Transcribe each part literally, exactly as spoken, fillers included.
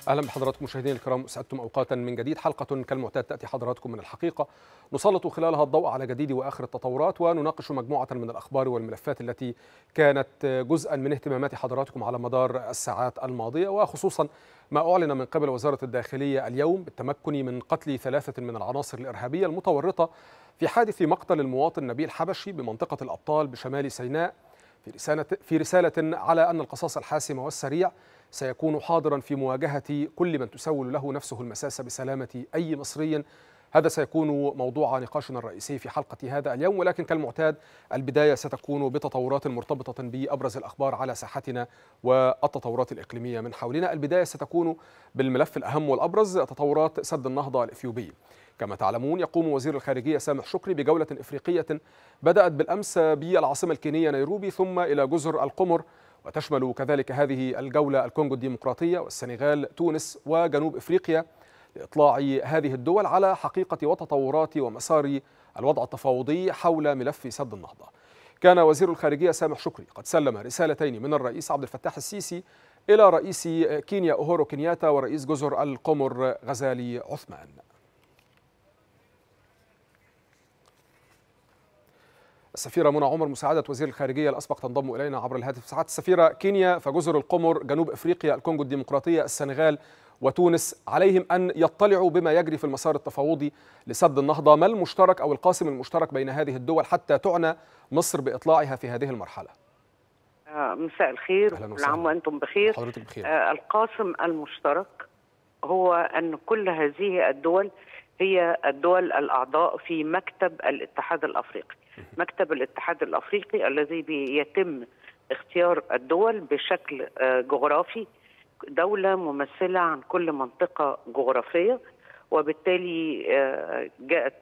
أهلا بحضراتكم مشاهدينا الكرام، أسعدتم أوقاتا من جديد. حلقة كالمعتاد تأتي حضراتكم من الحقيقة، نسلط خلالها الضوء على جديد وآخر التطورات، ونناقش مجموعة من الأخبار والملفات التي كانت جزءا من اهتمامات حضراتكم على مدار الساعات الماضية، وخصوصا ما أعلن من قبل وزارة الداخلية اليوم بالتمكن من قتل ثلاثة من العناصر الإرهابية المتورطة في حادث مقتل المواطن نبيل حبشي بمنطقة الأبطال بشمال سيناء، في رسالة في رسالة على أن القصاص الحاسم والسريع سيكون حاضرا في مواجهة كل من تسول له نفسه المساس بسلامة أي مصري. هذا سيكون موضوع نقاشنا الرئيسي في حلقة هذا اليوم، ولكن كالمعتاد البداية ستكون بتطورات مرتبطة بأبرز الأخبار على ساحتنا والتطورات الإقليمية من حولنا. البداية ستكون بالملف الأهم والأبرز، تطورات سد النهضة الإثيوبي. كما تعلمون يقوم وزير الخارجية سامح شكري بجولة إفريقية بدأت بالأمس بالعاصمة الكينية نيروبي ثم إلى جزر القمر، وتشمل كذلك هذه الجولة الكونغو الديمقراطية والسنغال تونس وجنوب إفريقيا، لإطلاع هذه الدول على حقيقة وتطورات ومسار الوضع التفاوضي حول ملف سد النهضة. كان وزير الخارجية سامح شكري قد سلم رسالتين من الرئيس عبد الفتاح السيسي إلى رئيس كينيا أوهورو كينياتا ورئيس جزر القمر غزالي عثمان. السفيرة منى عمر مساعدة وزير الخارجية الأسبق تنضم إلينا عبر الهاتف. سعادة السفيرة، كينيا فجزر القمر، جنوب إفريقيا، الكونغو الديمقراطية، السنغال وتونس عليهم أن يطلعوا بما يجري في المسار التفاوضي لسد النهضة. ما المشترك أو القاسم المشترك بين هذه الدول حتى تعنى مصر بإطلاعها في هذه المرحلة؟ مساء الخير، كل عام وأنتم بخير. حضرتك بخير. آه القاسم المشترك هو أن كل هذه الدول هي الدول الأعضاء في مكتب الاتحاد الأفريقي. مكتب الاتحاد الأفريقي الذي بيتم اختيار الدول بشكل جغرافي، دولة ممثلة عن كل منطقة جغرافية، وبالتالي جاءت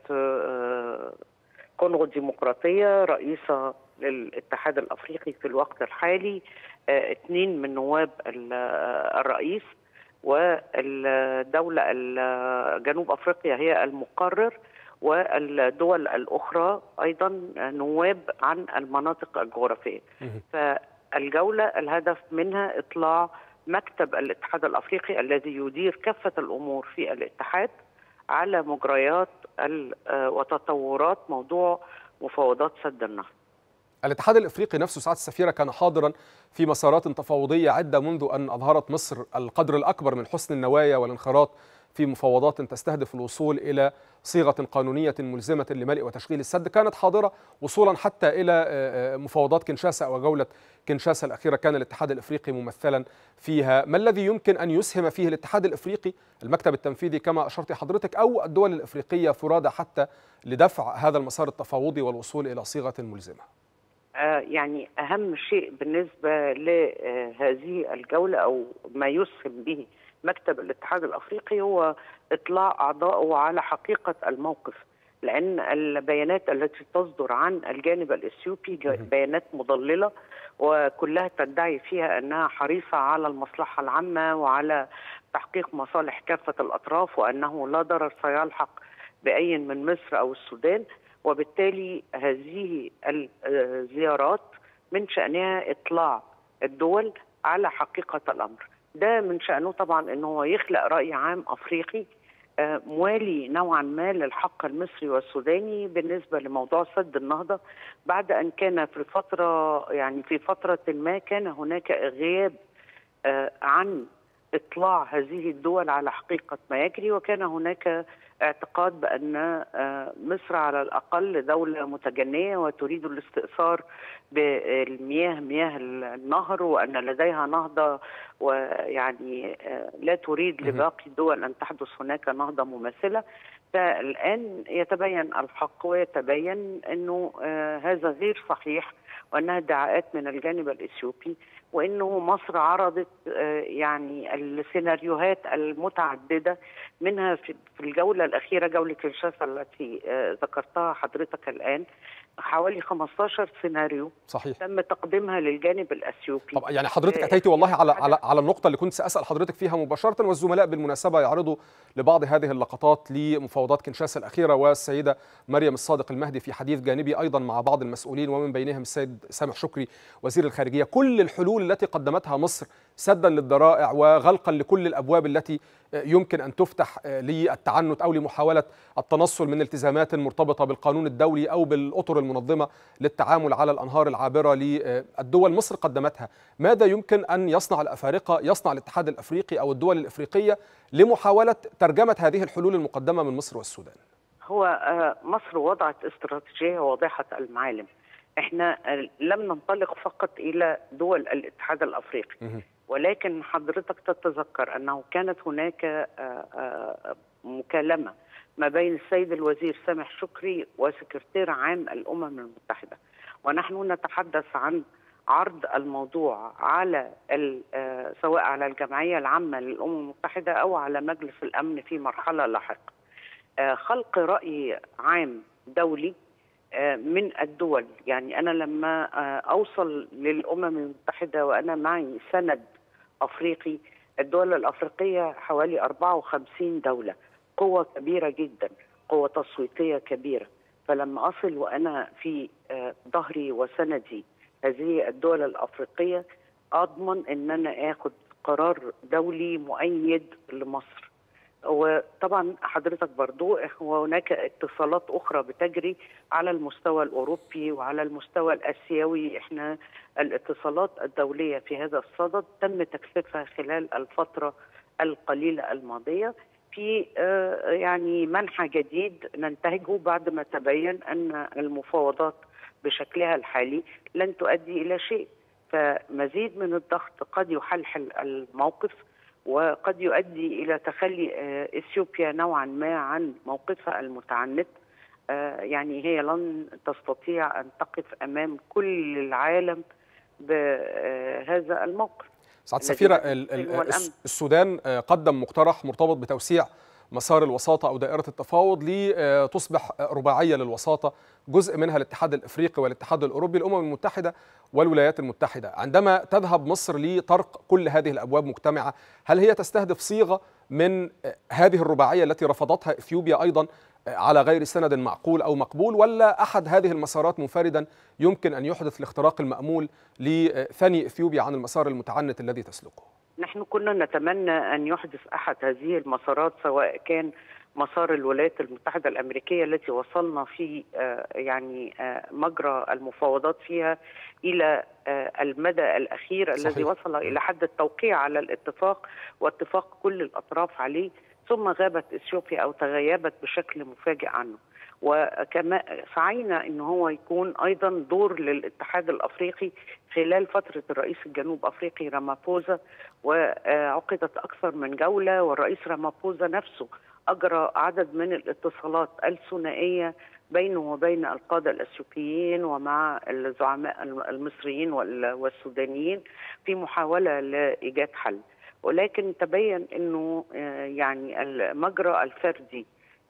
كونغو الديمقراطية رئيسة للاتحاد الأفريقي في الوقت الحالي، اثنين من نواب الرئيس، والدولة جنوب أفريقيا هي المقرر، والدول الأخرى أيضا نواب عن المناطق الجغرافية. فالجولة الهدف منها إطلاع مكتب الاتحاد الأفريقي الذي يدير كافة الأمور في الاتحاد على مجريات وتطورات موضوع مفاوضات سد النهضة. الاتحاد الافريقي نفسه سعادة السفيرة كان حاضرا في مسارات تفاوضية عدة منذ أن أظهرت مصر القدر الأكبر من حسن النوايا والانخراط في مفاوضات تستهدف الوصول إلى صيغة قانونية ملزمة لملء وتشغيل السد. كانت حاضرة وصولا حتى إلى مفاوضات كنشاسا وجولة كنشاسا الأخيرة كان الاتحاد الافريقي ممثلا فيها. ما الذي يمكن أن يسهم فيه الاتحاد الافريقي، المكتب التنفيذي كما أشرت حضرتك، أو الدول الافريقية فرادى حتى لدفع هذا المسار التفاوضي والوصول إلى صيغة ملزمة؟ يعني أهم شيء بالنسبة لهذه الجولة أو ما يسهم به مكتب الاتحاد الأفريقي هو إطلاع أعضائه على حقيقة الموقف، لأن البيانات التي تصدر عن الجانب الإثيوبي بيانات مضللة، وكلها تدعي فيها أنها حريصة على المصلحة العامة وعلى تحقيق مصالح كافة الأطراف، وأنه لا ضرر سيلحق بأي من مصر أو السودان. وبالتالي هذه الزيارات من شأنها إطلاع الدول على حقيقة الأمر. ده من شأنه طبعا أنه يخلق رأي عام أفريقي موالي نوعا ما للحق المصري والسوداني بالنسبة لموضوع سد النهضة، بعد أن كان في فترة يعني في فترة ما كان هناك غياب عن إطلاع هذه الدول على حقيقة ما يجري، وكان هناك اعتقاد بأن مصر على الأقل دولة متجنية وتريد الاستئثار بالمياه مياه النهر، وأن لديها نهضة ويعني لا تريد لباقي الدول أن تحدث هناك نهضة مماثلة. فالآن يتبين الحق ويتبين أنه هذا غير صحيح، وأنها ادعاءات من الجانب الإثيوبي، وأنه مصر عرضت يعني السيناريوهات المتعددة، منها في الجولة الأخيرة جولة كنشاسا التي ذكرتها حضرتك الآن حوالي خمسة عشر سيناريو صحيح تم تقديمها للجانب الأثيوبي. طب يعني حضرتك أتيتي والله على على على النقطة اللي كنت سأسأل حضرتك فيها مباشرة، والزملاء بالمناسبة يعرضوا لبعض هذه اللقطات لمفاوضات كنشاسا الأخيرة، والسيدة مريم الصادق المهدي في حديث جانبي أيضا مع بعض المسؤولين ومن بينهم السيد سامح شكري وزير الخارجية. كل الحلول الحلول التي قدمتها مصر سدا للذرائع وغلقا لكل الأبواب التي يمكن أن تفتح للتعنت أو لمحاولة التنصل من التزامات مرتبطة بالقانون الدولي أو بالأطر المنظمة للتعامل على الأنهار العابرة للدول مصر قدمتها، ماذا يمكن أن يصنع الأفارقة، يصنع الاتحاد الأفريقي أو الدول الإفريقية لمحاولة ترجمة هذه الحلول المقدمة من مصر والسودان؟ هو مصر وضعت استراتيجية واضحة المعالم. احنا لم ننطلق فقط إلى دول الاتحاد الأفريقي، ولكن حضرتك تتذكر أنه كانت هناك مكالمة ما بين السيد الوزير سامح شكري وسكرتير عام الأمم المتحدة، ونحن نتحدث عن عرض الموضوع على سواء على الجمعية العامة للأمم المتحدة أو على مجلس الأمن في مرحلة لاحقة. خلق رأي عام دولي من الدول، يعني أنا لما أوصل للأمم المتحدة وأنا معي سند أفريقي، الدول الأفريقية حوالي أربعة وخمسين دولة، قوة كبيرة جدا، قوة تصويتية كبيرة. فلما أصل وأنا في ظهري وسندي هذه الدول الأفريقية أضمن أن أنا أخذ قرار دولي مؤيد لمصر. وطبعا حضرتك برضو هناك اتصالات أخرى بتجري على المستوى الأوروبي وعلى المستوى الآسيوي. احنا الاتصالات الدولية في هذا الصدد تم تكثيفها خلال الفترة القليلة الماضية في يعني منحى جديد ننتهجه بعد ما تبين أن المفاوضات بشكلها الحالي لن تؤدي إلى شيء، فمزيد من الضغط قد يحلحل الموقف وقد يؤدي إلى تخلي إثيوبيا نوعا ما عن موقفها المتعنت. يعني هي لن تستطيع أن تقف أمام كل العالم بهذا الموقف. سعادة السفيرة، السودان قدم مقترح مرتبط بتوسيع مسار الوساطة أو دائرة التفاوض لتصبح رباعية للوساطة، جزء منها الاتحاد الإفريقي والاتحاد الأوروبي، الأمم المتحدة والولايات المتحدة. عندما تذهب مصر لطرق كل هذه الأبواب مجتمعة، هل هي تستهدف صيغة من هذه الرباعية التي رفضتها إثيوبيا أيضا على غير سند معقول أو مقبول، ولا أحد هذه المسارات منفردا يمكن أن يحدث الاختراق المأمول لثني إثيوبيا عن المسار المتعنت الذي تسلكه؟ نحن كنا نتمنى أن يحدث أحد هذه المسارات، سواء كان مسار الولايات المتحدة الأمريكية التي وصلنا في يعني مجرى المفاوضات فيها إلى المدى الأخير صحيح. الذي وصل إلى حد التوقيع على الاتفاق واتفاق كل الأطراف عليه، ثم غابت إثيوبيا أو تغيبت بشكل مفاجئ عنه. وكما سعينا أنه هو يكون أيضا دور للاتحاد الأفريقي خلال فترة الرئيس الجنوب أفريقي رامابوزا، وعقدت أكثر من جولة، والرئيس رامابوزا نفسه أجرى عدد من الاتصالات الثنائية بينه وبين القادة الأثيوبيين ومع الزعماء المصريين والسودانيين في محاولة لإيجاد حل. ولكن تبين أنه يعني المجرى الفردي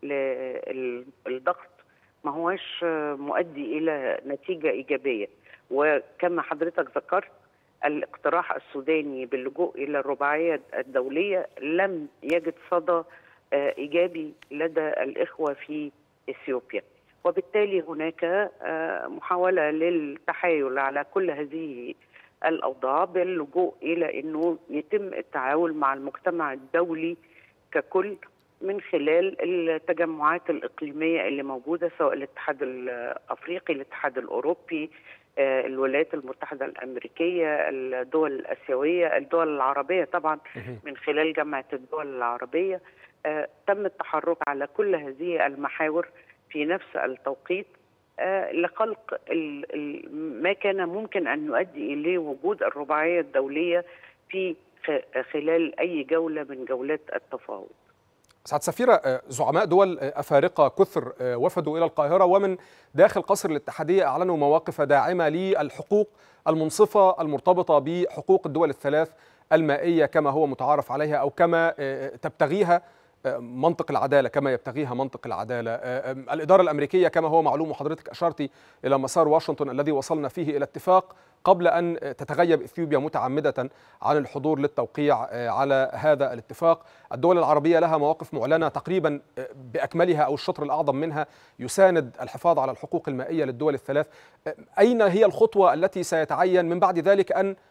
للضغط ما هوش مؤدي إلى نتيجة إيجابية. وكما حضرتك ذكرت، الاقتراح السوداني باللجوء إلى الرباعية الدولية لم يجد صدى إيجابي لدى الإخوة في إثيوبيا، وبالتالي هناك محاولة للتحايل على كل هذه الأوضاع باللجوء إلى أنه يتم التعامل مع المجتمع الدولي ككل من خلال التجمعات الإقليمية اللي موجودة، سواء الاتحاد الأفريقي، الاتحاد الأوروبي، الولايات المتحدة الأمريكية، الدول الآسيوية، الدول العربية طبعا من خلال جامعة الدول العربية. تم التحرك على كل هذه المحاور في نفس التوقيت لخلق ما كان ممكن أن يؤدي إليه وجود الرباعية الدولية في خلال أي جولة من جولات التفاوض. سعادة السفيرة، زعماء دول أفارقة كثر وفدوا إلى القاهرة، ومن داخل قصر الاتحادية أعلنوا مواقف داعمة للحقوق المنصفة المرتبطة بحقوق الدول الثلاث المائية كما هو متعارف عليها أو كما تبتغيها منطق العدالة، كما يبتغيها منطق العدالة. الإدارة الأمريكية كما هو معلوم، وحضرتك أشرتي إلى مسار واشنطن الذي وصلنا فيه إلى اتفاق قبل أن تتغيب إثيوبيا متعمدة عن الحضور للتوقيع على هذا الاتفاق. الدول العربية لها مواقف معلنة تقريبا بأكملها أو الشطر الأعظم منها يساند الحفاظ على الحقوق المائية للدول الثلاث. أين هي الخطوة التي سيتعين من بعد ذلك أن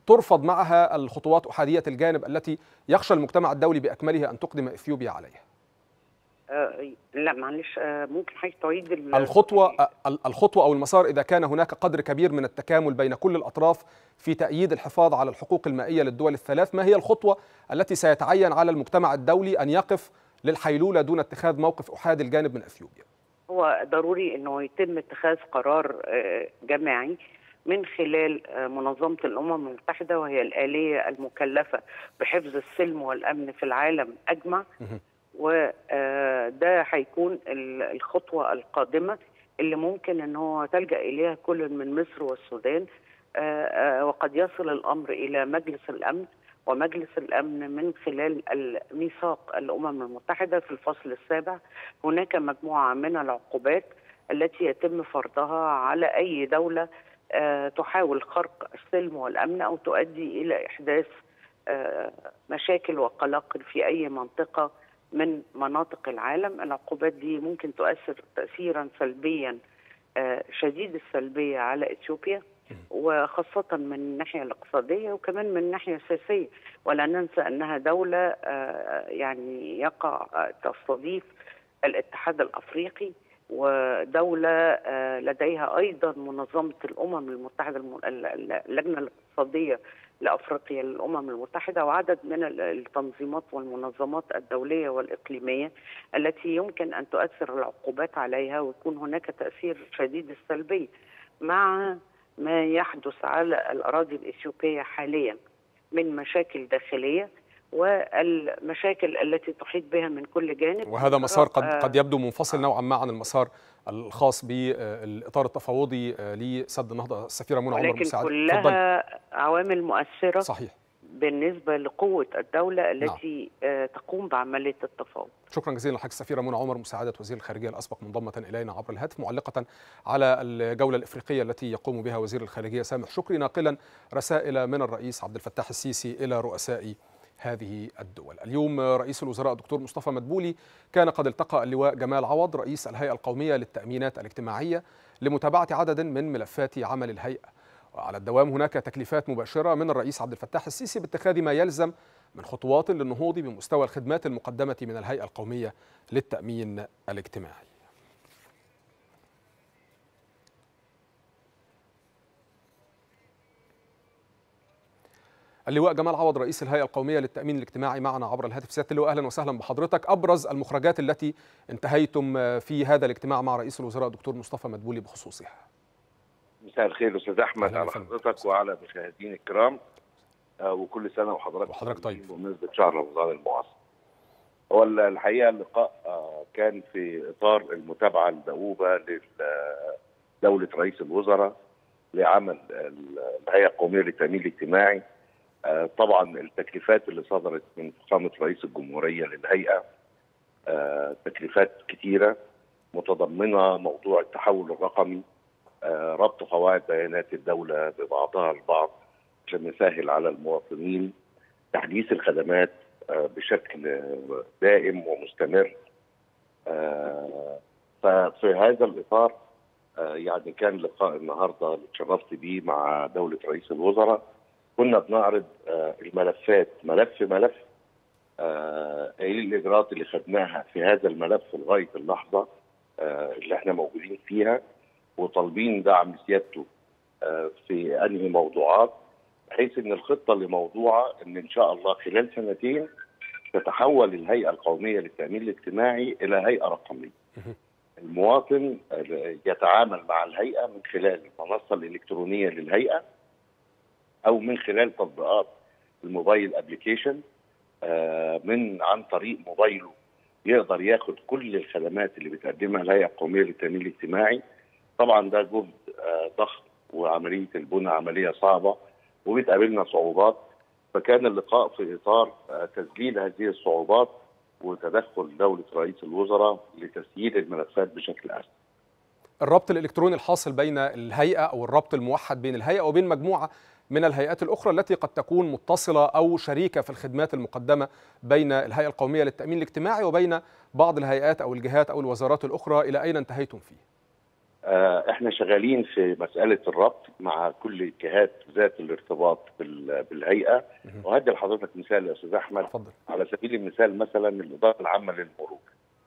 ترفض معها الخطوات أحادية الجانب التي يخشى المجتمع الدولي بأكمله أن تقدم إثيوبيا عليها؟ آه لا معلش، آه ممكن حضرتك تعيد الخطوة الخطوة أو المسار إذا كان هناك قدر كبير من التكامل بين كل الأطراف في تأييد الحفاظ على الحقوق المائية للدول الثلاث، ما هي الخطوة التي سيتعين على المجتمع الدولي أن يقف للحيلولة دون اتخاذ موقف أحادي الجانب من أثيوبيا؟ هو ضروري أنه يتم اتخاذ قرار جماعي من خلال منظمة الأمم المتحدة، وهي الآلية المكلفة بحفظ السلم والأمن في العالم أجمع، وده هيكون الخطوة القادمة اللي ممكن أن هو تلجأ إليها كل من مصر والسودان، وقد يصل الأمر إلى مجلس الأمن، ومجلس الأمن من خلال ميثاق الأمم المتحدة في الفصل السابع هناك مجموعة من العقوبات التي يتم فرضها على أي دولة تحاول خرق السلم والأمن أو تؤدي إلى إحداث مشاكل وقلاقل في أي منطقة من مناطق العالم. العقوبات دي ممكن تؤثر تأثيرا سلبيا شديد السلبية على إثيوبيا، وخاصة من الناحية الاقتصادية وكمان من الناحية السياسية، ولا ننسى أنها دولة يعني يقع تستضيف الاتحاد الأفريقي، ودولة لديها أيضا منظمة الأمم المتحدة، اللجنة الاقتصادية لأفريقيا للأمم المتحدة، وعدد من التنظيمات والمنظمات الدولية والإقليمية التي يمكن أن تؤثر العقوبات عليها ويكون هناك تأثير شديد السلبية. مع ما يحدث على الأراضي الإثيوبية حاليا من مشاكل داخلية والمشاكل التي تحيط بها من كل جانب، وهذا مسار قد قد يبدو منفصل نوعا ما عن المسار الخاص بالإطار التفاوضي لسد النهضة. السفيرة منى عمر مساعد، ولكن كلها عوامل مؤثرة صحيح بالنسبة لقوة الدولة التي نعم. تقوم بعملية التفاوض. شكرا جزيلا لحضرتك السفيرة منى عمر مساعدة وزير الخارجية الأسبق منضمة إلينا عبر الهاتف، معلقة على الجولة الإفريقية التي يقوم بها وزير الخارجية سامح شكري، ناقلا رسائل من الرئيس عبد الفتاح السيسي إلى رؤساء هذه الدول. اليوم رئيس الوزراء الدكتور مصطفى مدبولي كان قد التقى اللواء جمال عوض رئيس الهيئة القومية للتأمينات الاجتماعية لمتابعة عدد من ملفات عمل الهيئة. وعلى الدوام هناك تكليفات مباشرة من الرئيس عبد الفتاح السيسي باتخاذ ما يلزم من خطوات للنهوض بمستوى الخدمات المقدمة من الهيئة القومية للتأمين الاجتماعي. اللواء جمال عوض رئيس الهيئة القومية للتأمين الاجتماعي معنا عبر الهاتف. سيادة اللواء أهلا وسهلا بحضرتك. أبرز المخرجات التي انتهيتم في هذا الاجتماع مع رئيس الوزراء الدكتور مصطفى مدبولي بخصوصها. مساء الخير أستاذ أحمد على حضرتك وعلى مشاهدين الكرام، وكل سنة وحضرتك وحضرتك طيب بمناسبة شهر رمضان المعظم. هو الحقيقة اللقاء كان في إطار المتابعة الدؤوبة لدولة رئيس الوزراء لعمل الهيئة القومية للتأمين الاجتماعي. طبعا التكليفات اللي صدرت من فخامة رئيس الجمهورية للهيئة تكليفات كثيرة متضمنة موضوع التحول الرقمي، ربط قواعد بيانات الدولة ببعضها البعض عشان نسهل على المواطنين، تحديث الخدمات بشكل دائم ومستمر. ففي هذا الإطار يعني كان لقاء النهارده اللي اتشرفت بيه مع دولة رئيس الوزراء، كنا بنعرض الملفات ملف ملف، ايه الاجراءات اللي خدناها في هذا الملف لغايه اللحظه اللي احنا موجودين فيها، وطالبين دعم سيادته في انهي موضوعات، بحيث ان الخطه اللي موضوعه ان ان شاء الله خلال سنتين تتحول الهيئه القوميه للتامين الاجتماعي الى هيئه رقميه. المواطن يتعامل مع الهيئه من خلال المنصه الالكترونيه للهيئه او من خلال تطبيقات الموبايل ابلكيشن، من عن طريق موبايله يقدر ياخد كل الخدمات اللي بتقدمها الهيئه القوميه للتامين الاجتماعي. طبعا ده جهد ضخم وعمليه البناء عمليه صعبه وبتقابلنا صعوبات، فكان اللقاء في اطار تسجيل هذه الصعوبات وتدخل دوله رئيس الوزراء لتسيير الملفات بشكل اسرع. الربط الالكتروني الحاصل بين الهيئه او الربط الموحد بين الهيئه وبين مجموعه من الهيئات الأخرى التي قد تكون متصلة أو شريكة في الخدمات المقدمة بين الهيئة القومية للتأمين الاجتماعي وبين بعض الهيئات أو الجهات أو الوزارات الأخرى، إلى أين انتهيتم فيه؟ احنا شغالين في مساله الربط مع كل الجهات ذات الارتباط بالهيئه، وهدي لحضرتك مثال يا استاذ احمد. اتفضل. على سبيل المثال مثلا الاداره العامه للمرور،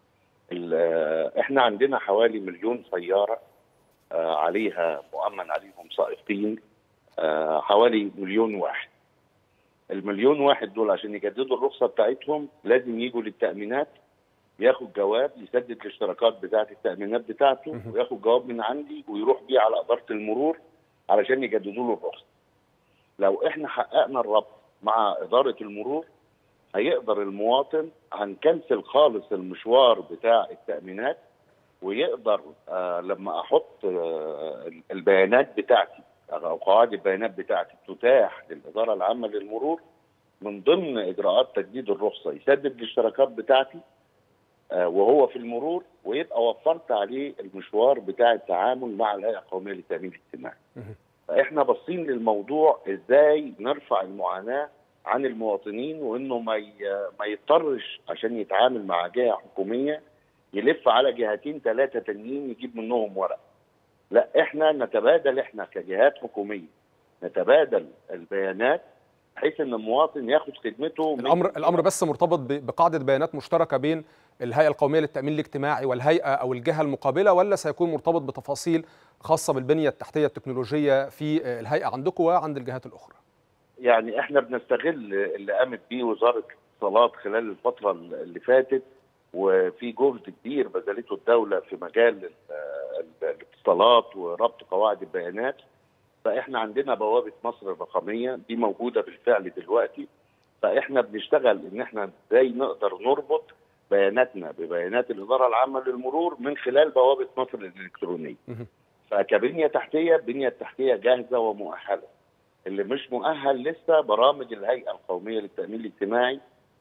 احنا عندنا حوالي مليون سياره عليها مؤمن عليهم سائقين، حوالي مليون واحد. المليون واحد دول عشان يجددوا الرخصه بتاعتهم لازم يجوا للتامينات، ياخد جواب يسدد الاشتراكات بتاعه التامينات بتاعته، وياخد جواب من عندي ويروح بيه على اداره المرور علشان يجددوا له الرخصه. لو احنا حققنا الربط مع اداره المرور هيقدر المواطن هنكنسل خالص المشوار بتاع التامينات، ويقدر آه لما احط آه البيانات بتاعتي او قواعد البيانات بتاعتي تتاح للاداره العامه للمرور من ضمن اجراءات تجديد الرخصه يسدد الاشتراكات بتاعتي آه وهو في المرور، ويبقى وفرت عليه المشوار بتاع التعامل مع الهيئه القوميه للتامين الاجتماعي. فاحنا باصين للموضوع ازاي نرفع المعاناه عن المواطنين، وانه ما ما يضطرش عشان يتعامل مع جهه حكوميه يلف على جهتين ثلاثه تانيين يجيب منهم ورق. لا، احنا نتبادل، احنا كجهات حكوميه نتبادل البيانات بحيث ان المواطن ياخد خدمته. الامر الامر بس مرتبط بقاعده بيانات مشتركه بين الهيئه القوميه للتامين الاجتماعي والهيئه او الجهه المقابله، ولا سيكون مرتبط بتفاصيل خاصه بالبنيه التحتيه التكنولوجيه في الهيئه عندكم وعند الجهات الاخرى؟ يعني احنا بنستغل اللي قامت بيه وزاره الاتصالات خلال الفتره اللي فاتت، وفي جهد كبير بذلته الدوله في مجال الاتصالات وربط قواعد البيانات. فاحنا عندنا بوابه مصر الرقميه دي موجوده بالفعل دلوقتي، فاحنا بنشتغل ان احنا ازاي نقدر نربط بياناتنا ببيانات الاداره العامه للمرور من خلال بوابه مصر الالكترونيه. فكبنيه تحتيه، البنيه التحتيه جاهزه ومؤهله. اللي مش مؤهل لسه برامج الهيئه القوميه للتامين الاجتماعي،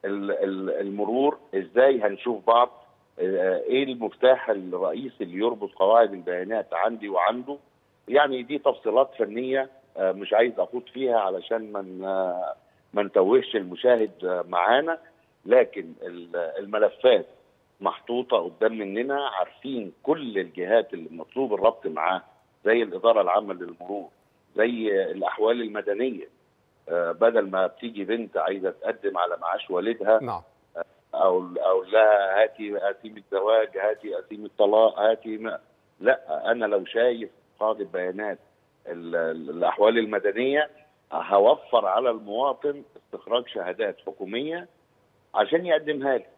المرور ازاي هنشوف بعض، ايه المفتاح الرئيسي اللي يربط قواعد البيانات عندي وعنده. يعني دي تفصيلات فنيه مش عايز اخوض فيها علشان من ما نتوهش المشاهد معانا، لكن الملفات محطوطه قدام مننا، عارفين كل الجهات اللي مطلوب الربط معاها زي الاداره العامه للمرور، زي الاحوال المدنيه. بدل ما بتيجي بنت عايزه تقدم على معاش والدها، نعم، او او لا هاتي قسيم الزواج، هاتي قسيم الطلاق، هاتي ما. لا، انا لو شايف قاعده بيانات الاحوال المدنيه هوفر على المواطن استخراج شهادات حكوميه عشان يقدمها لي.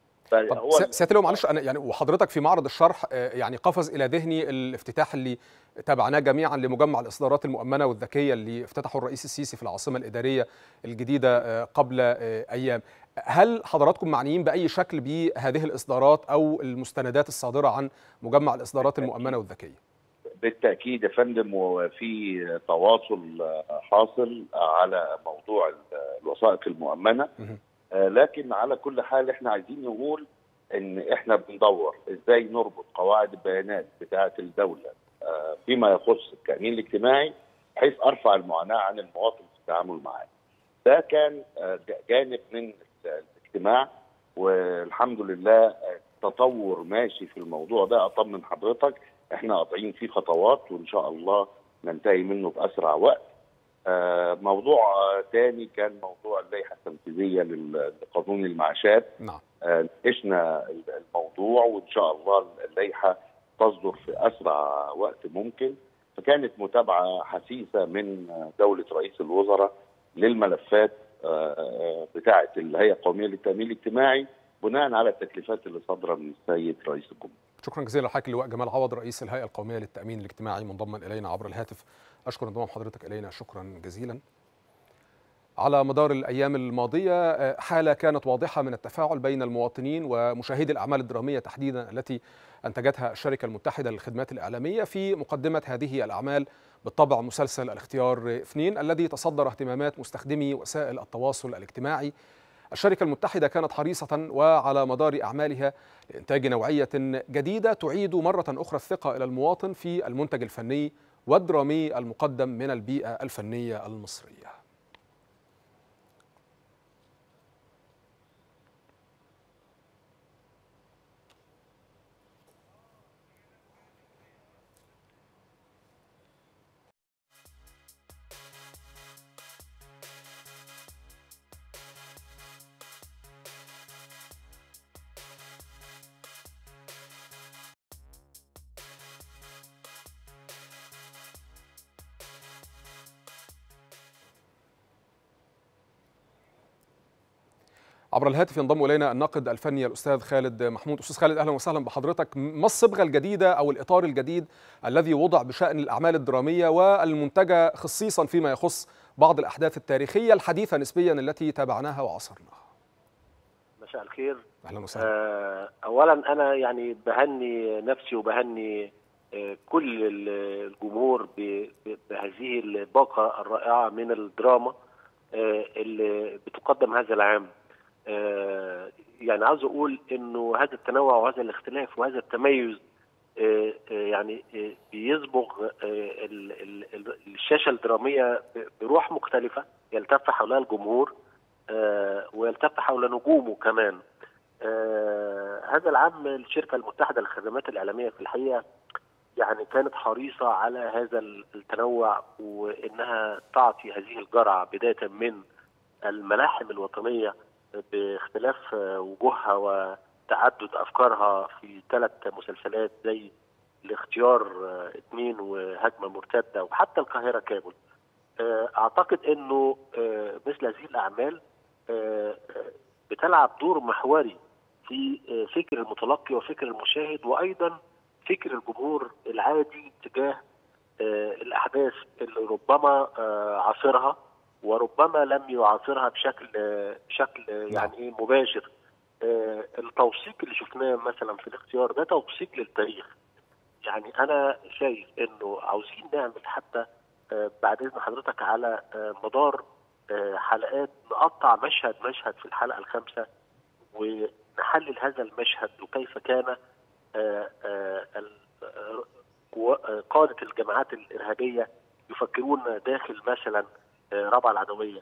طب سيادة اللواء معلش، انا يعني وحضرتك في معرض الشرح يعني قفز الى ذهني الافتتاح اللي تابعناه جميعا لمجمع الاصدارات المؤمنه والذكيه اللي افتتحه الرئيس السيسي في العاصمه الاداريه الجديده قبل ايام. هل حضراتكم معنيين باي شكل بهذه الاصدارات او المستندات الصادره عن مجمع الاصدارات المؤمنه والذكيه؟ بالتاكيد يا فندم، وفي تواصل حاصل على موضوع الوثائق المؤمنه. لكن على كل حال احنا عايزين نقول ان احنا بندور ازاي نربط قواعد البيانات بتاعه الدوله فيما يخص التامين الاجتماعي بحيث ارفع المعاناه عن المواطن في التعامل معاه. ده كان جانب من الاجتماع، والحمد لله تطور ماشي في الموضوع ده. اطمن حضرتك احنا قاطعين فيه خطوات، وان شاء الله ننتهي منه باسرع وقت. موضوع تاني كان موضوع اللائحه التنفيذيه لقانون المعاشات. نعم. ناقشنا الموضوع، وان شاء الله اللائحه تصدر في اسرع وقت ممكن. فكانت متابعه حثيثه من دوله رئيس الوزراء للملفات بتاعه الهيئه القوميه للتامين الاجتماعي بناء على التكليفات اللي صادره من السيد رئيس الجمهوريه. شكرا جزيلا لحضرتك اللواء جمال عوض رئيس الهيئه القوميه للتامين الاجتماعي منضما الينا عبر الهاتف. اشكر انضمام حضرتك الينا، شكرا جزيلا. على مدار الايام الماضيه حاله كانت واضحه من التفاعل بين المواطنين ومشاهدي الاعمال الدراميه تحديدا التي انتجتها الشركه المتحده للخدمات الاعلاميه. في مقدمه هذه الاعمال بالطبع مسلسل الاختيار اثنين الذي تصدر اهتمامات مستخدمي وسائل التواصل الاجتماعي. الشركة المتحدة كانت حريصة وعلى مدار أعمالها لإنتاج نوعية جديدة تعيد مرة أخرى الثقة إلى المواطن في المنتج الفني والدرامي المقدم من البيئة الفنية المصرية. عبر الهاتف ينضم الينا الناقد الفني الاستاذ خالد محمود. استاذ خالد اهلا وسهلا بحضرتك. ما الصبغه الجديده او الاطار الجديد الذي وضع بشان الاعمال الدراميه والمنتجه خصيصا فيما يخص بعض الاحداث التاريخيه الحديثه نسبيا التي تابعناها وعاصرناها؟ مساء الخير. اهلا وسهلا. آه اولا انا يعني بهني نفسي وبهني آه كل الجمهور بهذه الباقه الرائعه من الدراما آه اللي بتقدم هذا العام. آه يعني عاوز اقول انه هذا التنوع وهذا الاختلاف وهذا التميز آه آه يعني آه بيصبغ آه الشاشه الدراميه بروح مختلفه يلتف حولها الجمهور آه ويلتف حول نجومه كمان. آه هذا العام الشركه المتحده للخدمات الاعلاميه في الحقيقه يعني كانت حريصه على هذا التنوع وانها تعطي هذه الجرعه بدايه من الملاحم الوطنيه باختلاف وجوهها وتعدد افكارها في ثلاث مسلسلات زي الاختيار اثنين وهجمه مرتده وحتى القاهره كابل. اعتقد انه مثل هذه الاعمال بتلعب دور محوري في فكر المتلقي وفكر المشاهد وايضا فكر الجمهور العادي تجاه الاحداث اللي ربما عاصرها وربما لم يعاصرها بشكل بشكل يعني ايه مباشر. التوثيق اللي شفناه مثلا في الاختيار ده توثيق للتاريخ. يعني انا شايف انه عاوزين نعمل حتى بعد اذن حضرتك على مدار حلقات نقطع مشهد مشهد في الحلقه الخامسه ونحلل هذا المشهد وكيف كان قاده الجماعات الارهابيه يفكرون داخل مثلا رابعه العدويه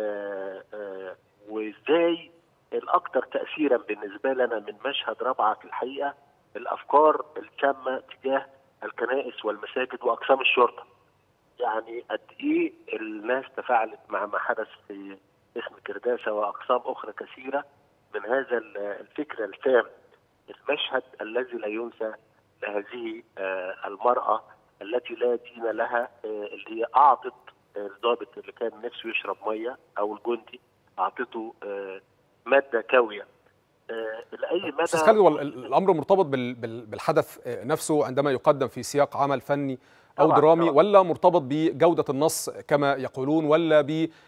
وازاي الاكثر تاثيرا بالنسبه لنا من مشهد رابعه في الحقيقه الافكار السامه تجاه الكنائس والمساجد واقسام الشرطه. يعني قد ايه الناس تفاعلت مع ما حدث في اسم كرداسه واقسام اخرى كثيره من هذا الفكر السام. المشهد الذي لا ينسى لهذه المراه التي لا دين لها اللي هي اعطت الضابط اللي كان نفسه يشرب ميه او الجندي اعطته ماده كاويه. لاي مدى استاذ خالد الامر مرتبط بالحدث نفسه عندما يقدم في سياق عمل فني او طبعًا درامي طبعًا. ولا مرتبط بجوده النص كما يقولون ولا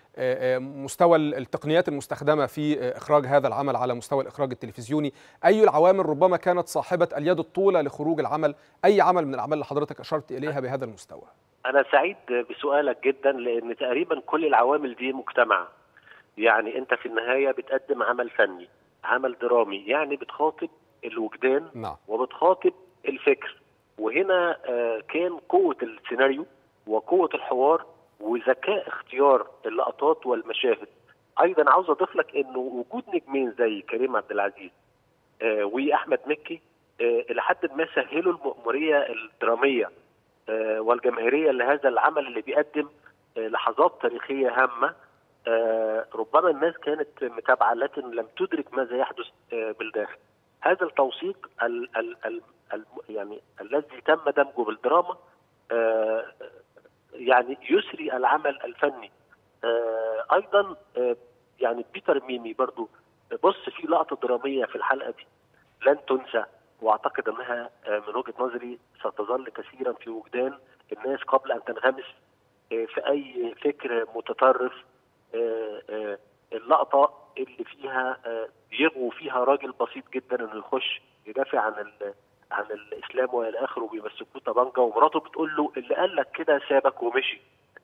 بمستوى التقنيات المستخدمه في اخراج هذا العمل على مستوى الاخراج التلفزيوني؟ اي العوامل ربما كانت صاحبه اليد الطولى لخروج العمل اي عمل من الاعمال اللي حضرتك اشرت اليها بهذا المستوى؟ انا سعيد بسؤالك جدا لان تقريبا كل العوامل دي مجتمعه. يعني انت في النهايه بتقدم عمل فني عمل درامي يعني بتخاطب الوجدان نعم. وبتخاطب الفكر. وهنا آه كان قوه السيناريو وقوه الحوار وذكاء اختيار اللقطات والمشاهد. ايضا عاوز اضيف لك انه وجود نجمين زي كريم عبد العزيز آه واحمد مكي آه الى حد ما سهلوا المأموريه الدراميه آه والجماهيريه لهذا العمل اللي بيقدم آه لحظات تاريخيه هامه. آه ربما الناس كانت متابعه لكن لم تدرك ماذا يحدث آه بالداخل. هذا التوثيق ال ال ال ال يعني الذي تم دمجه بالدراما آه يعني يسري العمل الفني. آه ايضا آه يعني بيتر ميمي برضو بص في لقطه دراميه في الحلقه دي لن تنسى واعتقد انها آه من وجهه نظري ستظل كثيرا في وجدان الناس قبل ان تنغمس آه في اي فكر متطرف. آه آه اللقطه اللي فيها آه بيغوا فيها راجل بسيط جدا انه يخش يدافع عن عن الاسلام والى اخره وبيمسكوه طبنجه ومراته بتقول له اللي قال لك كده سابك ومشي.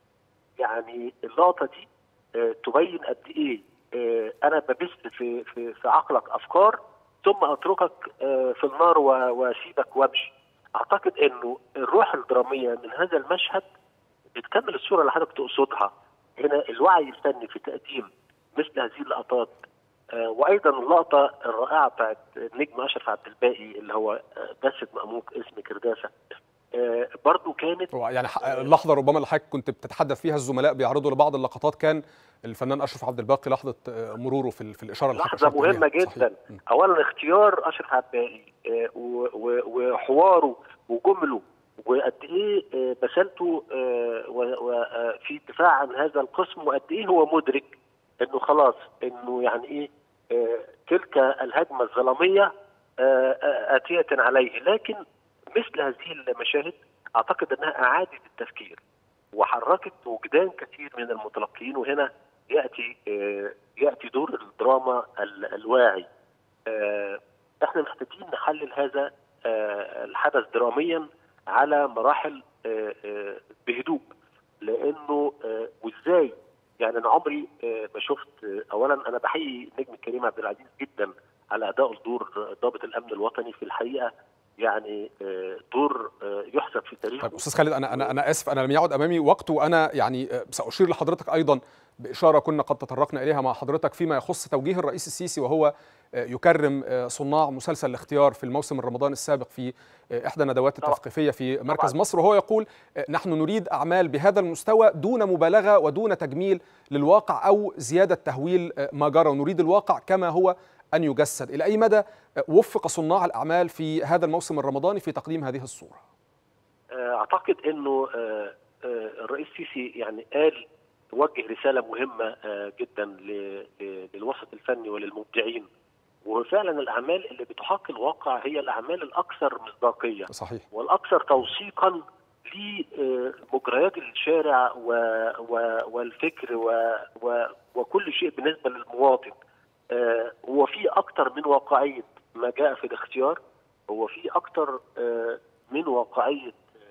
يعني اللقطه دي آه تبين قد ايه آه انا ببث في في في عقلك افكار ثم اتركك آه في النار واسيبك وامشي. اعتقد انه الروح الدراميه من هذا المشهد بتكمل الصوره اللي حضرتك تقصدها. هنا الوعي الفني في تقديم مثل هذه اللقطات آه وايضا اللقطه الرائعه بتاعت النجم اشرف عبد الباقي اللي هو باسط مأموك اسم كرداسه آه برضو كانت يعني اللحظه ربما اللي حضرتك كنت بتتحدث فيها الزملاء بيعرضوا لبعض اللقطات كان الفنان اشرف عبد الباقي لحظه مروره في, في الاشاره اللي لحظه مهمه جدا. صحيح. اولا اختيار اشرف عبد الباقي آه وحواره وجمله وقد ايه بسالته وفي الدفاع عن هذا القسم وقد ايه هو مدرك انه خلاص انه يعني ايه تلك الهجمة الظلامية آتية عليه. لكن مثل هذه المشاهد أعتقد أنها أعادت التفكير وحركت وجدان كثير من المتلقين، وهنا يأتي يأتي دور الدراما الواعي. احنا محتاجين نحلل هذا الحدث دراميا على مراحل بهدوء، لأنه وإزاي يعني أنا عمري ما شفت. أولا أنا بحيي نجم الكريم عبد العزيز جدا على أداء الدور ضابط الأمن الوطني في الحقيقة، يعني دور يحسب في تاريخه. طيب أستاذ خالد، أنا أنا أنا آسف، أنا لم يعد أمامي وقت، وأنا يعني سأشير لحضرتك أيضا بإشارة كنا قد تطرقنا إليها مع حضرتك فيما يخص توجيه الرئيس السيسي، وهو يكرم صناع مسلسل الاختيار في الموسم الرمضاني السابق في إحدى الندوات التثقيفية في مركز طبعا. مصر، وهو يقول نحن نريد أعمال بهذا المستوى دون مبالغة ودون تجميل للواقع أو زيادة تهويل ما جرى، ونريد الواقع كما هو أن يجسد. إلى أي مدى وفق صناع الأعمال في هذا الموسم الرمضاني في تقديم هذه الصورة؟ أعتقد أنه الرئيس السيسي يعني قال توجه رسالة مهمة جدا للوسط الفني وللمبدعين، وفعلا الأعمال اللي بتحاكي الواقع هي الأعمال الأكثر مصداقية صحيح، والأكثر توثيقا لمجريات الشارع والفكر وكل شيء بالنسبة للمواطن. هو في أكثر من واقعية ما جاء في الاختيار، هو في أكثر من واقعية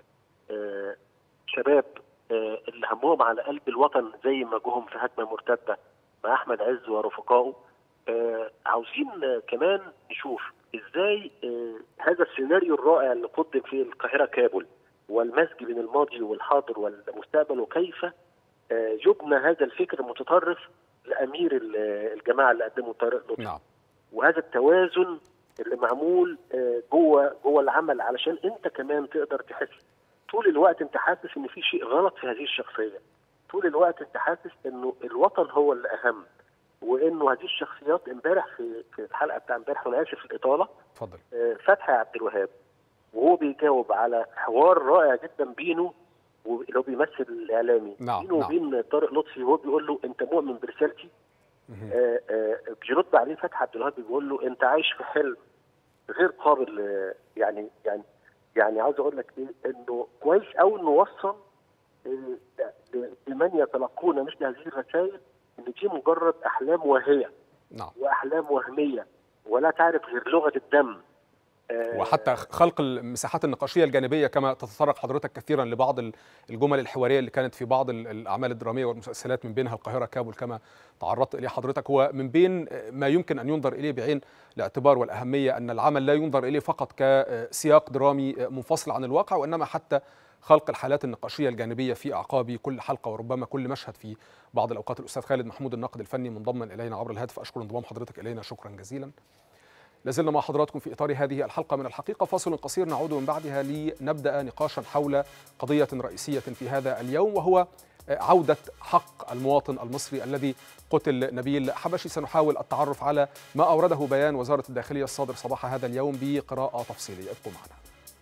شباب اللي همهم على قلب الوطن زي ما جوهم في هجمة مرتدة مع أحمد عز ورفقائه. عاوزين كمان نشوف إزاي هذا السيناريو الرائع اللي قدم في القاهرة كابول والمزج بين الماضي والحاضر والمستقبل، وكيف يبنى هذا الفكر المتطرف لأمير الجماعة اللي قدمه طارق لطفي. نعم. وهذا التوازن اللي معمول جوه جوه العمل علشان انت كمان تقدر تحس طول الوقت، انت حاسس ان في شيء غلط في هذه الشخصيه، طول الوقت انت حاسس انه الوطن هو اللي اهم، وانه هذه الشخصيات امبارح في في الحلقه بتاع امبارح، وانا اسف في الاطاله، اتفضل، فتحي عبد الوهاب وهو بيجاوب على حوار رائع جدا بينه اللي هو بيمثل الاعلامي نعم. بينه نعم. وبين طارق لطفي، وهو بيقول له انت مؤمن برسالتي؟ آه آه بيرد عليه فتحي عبد الوهاب بيقول له انت عايش في حلم غير قابل. آه يعني يعني يعني عاوز اقول لك ايه، انه كويس قوي انه وصل آه لمن يتلقون مثل هذه الرسائل ان دي مجرد احلام واهيه. نعم. واحلام وهميه ولا تعرف غير لغه الدم. وحتى خلق المساحات النقاشية الجانبية كما تتطرق حضرتك كثيرا لبعض الجمل الحوارية اللي كانت في بعض الأعمال الدرامية والمسلسلات، من بينها القاهرة كابول كما تعرضت إليه حضرتك. هو من بين ما يمكن أن ينظر إليه بعين الاعتبار والأهمية أن العمل لا ينظر إليه فقط كسياق درامي منفصل عن الواقع، وإنما حتى خلق الحالات النقاشية الجانبية في أعقاب كل حلقة وربما كل مشهد في بعض الأوقات. الأستاذ خالد محمود الناقد الفني منضما إلينا عبر الهاتف، أشكر انضمام حضرتك إلينا، شكرا جزيلا. لازلنا مع حضراتكم في إطار هذه الحلقة من الحقيقة، فاصل قصير نعود من بعدها لنبدأ نقاشا حول قضية رئيسية في هذا اليوم، وهو عودة حق المواطن المصري الذي قتل نبيل حبشي. سنحاول التعرف على ما أورده بيان وزارة الداخلية الصادر صباح هذا اليوم بقراءة تفصيلية، ابقوا معنا.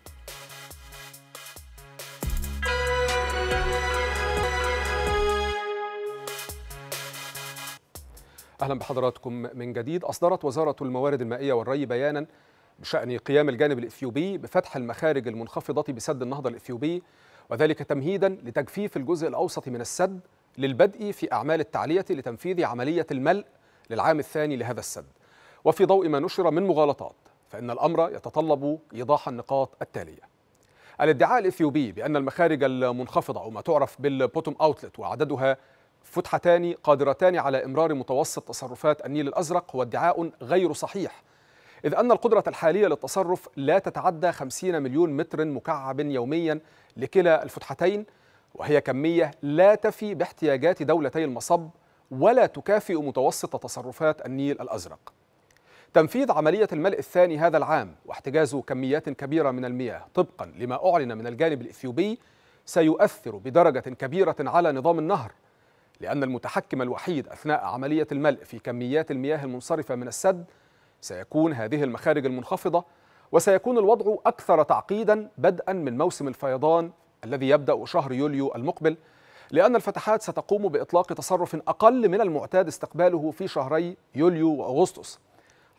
أهلا بحضراتكم من جديد. أصدرت وزارة الموارد المائية والري بيانا بشأن قيام الجانب الإثيوبي بفتح المخارج المنخفضة بسد النهضة الإثيوبي، وذلك تمهيدا لتجفيف الجزء الأوسط من السد للبدء في أعمال التعلية لتنفيذ عملية الملء للعام الثاني لهذا السد. وفي ضوء ما نشر من مغالطات، فإن الأمر يتطلب إيضاح النقاط التالية. الادعاء الإثيوبي بأن المخارج المنخفضة أو ما تعرف بالبوتوم أوتلت وعددها فتحتان قادرتان على إمرار متوسط تصرفات النيل الأزرق هو ادعاء غير صحيح، إذ أن القدرة الحالية للتصرف لا تتعدى خمسين مليون متر مكعب يوميا لكلا الفتحتين، وهي كمية لا تفي باحتياجات دولتي المصب ولا تكافئ متوسط تصرفات النيل الأزرق. تنفيذ عملية الملء الثاني هذا العام واحتجاز كميات كبيرة من المياه طبقا لما أعلن من الجانب الإثيوبي سيؤثر بدرجة كبيرة على نظام النهر، لأن المتحكم الوحيد أثناء عملية الملء في كميات المياه المنصرفة من السد سيكون هذه المخارج المنخفضة، وسيكون الوضع أكثر تعقيدا بدءا من موسم الفيضان الذي يبدأ شهر يوليو المقبل، لأن الفتحات ستقوم بإطلاق تصرف أقل من المعتاد استقباله في شهري يوليو وأغسطس.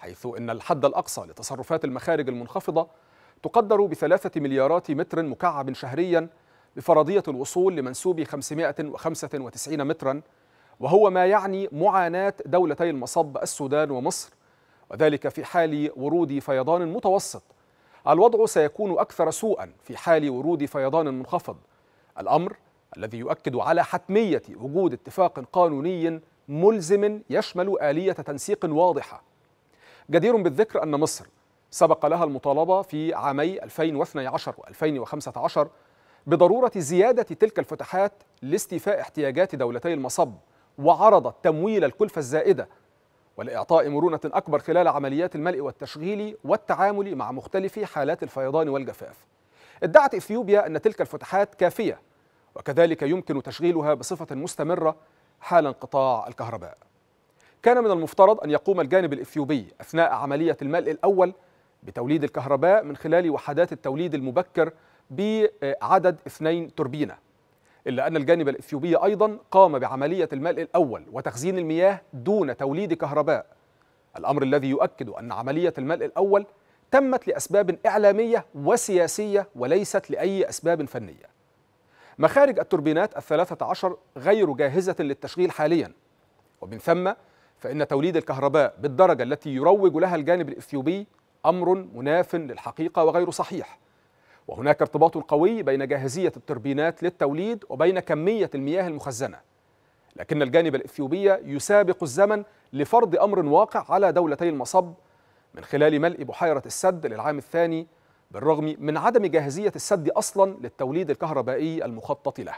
حيث إن الحد الأقصى لتصرفات المخارج المنخفضة تقدر بثلاثة مليارات متر مكعب شهريا بفرضية الوصول لمنسوب خمسمائة وخمسة وتسعين مترا، وهو ما يعني معاناة دولتي المصب السودان ومصر، وذلك في حال ورود فيضان متوسط. الوضع سيكون أكثر سوءا في حال ورود فيضان منخفض، الأمر الذي يؤكد على حتمية وجود اتفاق قانوني ملزم يشمل آلية تنسيق واضحة. جدير بالذكر أن مصر سبق لها المطالبة في عامي ألفين واثني عشر وألفين وخمسة عشر بضرورة زيادة تلك الفتحات لاستيفاء احتياجات دولتي المصب، وعرضت تمويل الكلفة الزائدة ولإعطاء مرونة أكبر خلال عمليات الملء والتشغيل والتعامل مع مختلف حالات الفيضان والجفاف. ادعت إثيوبيا أن تلك الفتحات كافية، وكذلك يمكن تشغيلها بصفة مستمرة حال انقطاع الكهرباء. كان من المفترض أن يقوم الجانب الإثيوبي أثناء عملية الملء الأول بتوليد الكهرباء من خلال وحدات التوليد المبكر بعدد اثنين توربينة، إلا أن الجانب الإثيوبي أيضا قام بعملية الملء الأول وتخزين المياه دون توليد كهرباء، الأمر الذي يؤكد أن عملية الملء الأول تمت لأسباب إعلامية وسياسية وليست لأي أسباب فنية. مخارج التوربينات الثلاثة عشر غير جاهزة للتشغيل حاليا، ومن ثم فإن توليد الكهرباء بالدرجة التي يروج لها الجانب الإثيوبي أمر مناف للحقيقة وغير صحيح، وهناك ارتباط قوي بين جاهزية التوربينات للتوليد وبين كمية المياه المخزنة، لكن الجانب الإثيوبي يسابق الزمن لفرض أمر واقع على دولتي المصب من خلال ملء بحيرة السد للعام الثاني، بالرغم من عدم جاهزية السد أصلا للتوليد الكهربائي المخطط له.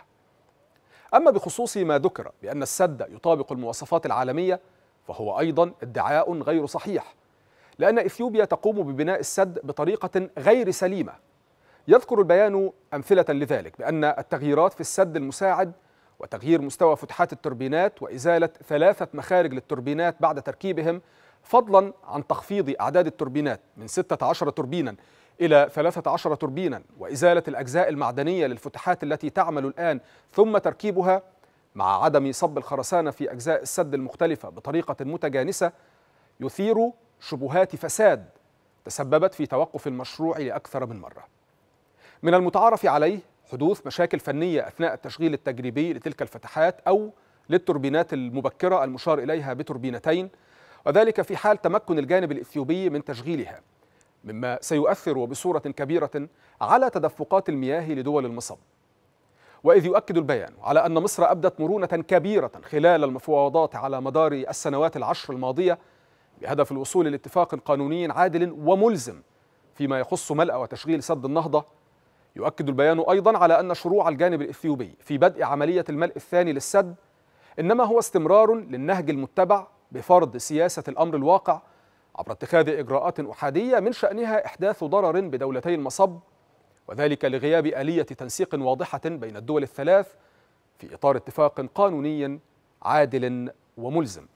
أما بخصوص ما ذكر بأن السد يطابق المواصفات العالمية فهو أيضا ادعاء غير صحيح، لأن إثيوبيا تقوم ببناء السد بطريقة غير سليمة. يذكر البيان أمثلة لذلك بأن التغييرات في السد المساعد وتغيير مستوى فتحات التوربينات وإزالة ثلاثة مخارج للتوربينات بعد تركيبهم، فضلا عن تخفيض أعداد التوربينات من ستة عشر توربينا إلى ثلاثة عشر توربينا وإزالة الأجزاء المعدنية للفتحات التي تعمل الآن ثم تركيبها، مع عدم صب الخرسانة في أجزاء السد المختلفة بطريقة متجانسة، يثير شبهات فساد تسببت في توقف المشروع لأكثر من مرة. من المتعارف عليه حدوث مشاكل فنية أثناء التشغيل التجريبي لتلك الفتحات أو للتوربينات المبكرة المشار إليها بتوربينتين، وذلك في حال تمكن الجانب الإثيوبي من تشغيلها، مما سيؤثر وبصورة كبيرة على تدفقات المياه لدول المصب. وإذ يؤكد البيان على أن مصر أبدت مرونة كبيرة خلال المفاوضات على مدار السنوات العشر الماضية بهدف الوصول لاتفاق قانوني عادل وملزم فيما يخص ملء وتشغيل سد النهضة، يؤكد البيان أيضا على أن شروع الجانب الإثيوبي في بدء عملية الملء الثاني للسد إنما هو استمرار للنهج المتبع بفرض سياسة الأمر الواقع عبر اتخاذ إجراءات أحادية من شأنها إحداث ضرر بدولتي المصب، وذلك لغياب آلية تنسيق واضحة بين الدول الثلاث في إطار اتفاق قانوني عادل وملزم.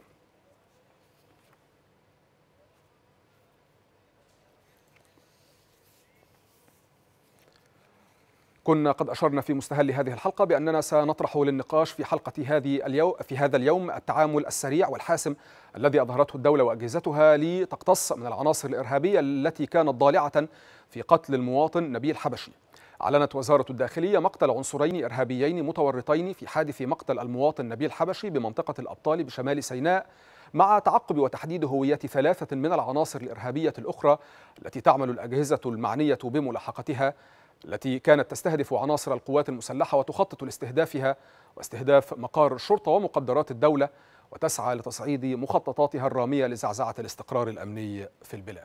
كنا قد أشرنا في مستهل هذه الحلقة بأننا سنطرح للنقاش في حلقة هذه اليوم في هذا اليوم التعامل السريع والحاسم الذي أظهرته الدولة وأجهزتها لتقتص من العناصر الإرهابية التي كانت ضالعة في قتل المواطن نبيل حبشي. أعلنت وزارة الداخلية مقتل عنصرين إرهابيين متورطين في حادث مقتل المواطن نبيل حبشي بمنطقة الأبطال بشمال سيناء، مع تعقب وتحديد هوية ثلاثة من العناصر الإرهابية الأخرى التي تعمل الأجهزة المعنية بملاحقتها، التي كانت تستهدف عناصر القوات المسلحة وتخطط لاستهدافها واستهداف مقار الشرطة ومقدرات الدولة، وتسعى لتصعيد مخططاتها الرامية لزعزعة الاستقرار الأمني في البلاد.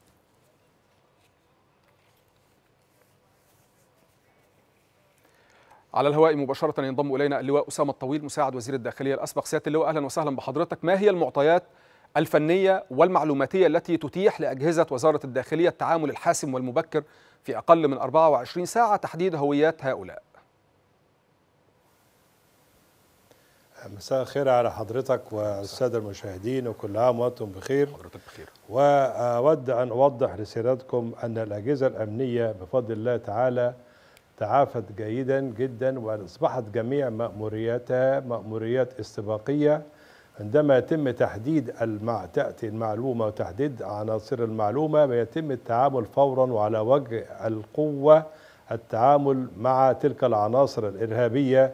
على الهواء مباشرة ينضم إلينا اللواء أسامة الطويل مساعد وزير الداخلية الأسبق. سيادة اللواء أهلا وسهلا بحضرتك. ما هي المعطيات الفنية والمعلوماتية التي تتيح لأجهزة وزارة الداخلية التعامل الحاسم والمبكر في أقل من أربعة وعشرين ساعة تحديد هويات هؤلاء؟ مساء الخير على حضرتك والسادة المشاهدين، وكل عام وأنتم بخير. حضرتك بخير. وأود أن أوضح لسيادتكم أن الأجهزة الأمنية بفضل الله تعالى تعافت جيدا جدا، وأصبحت جميع مأمورياتها مأموريات استباقية عندما يتم تحديد المع... تأتي المعلومة وتحديد عناصر المعلومة بيتم التعامل فورا وعلى وجه القوة التعامل مع تلك العناصر الإرهابية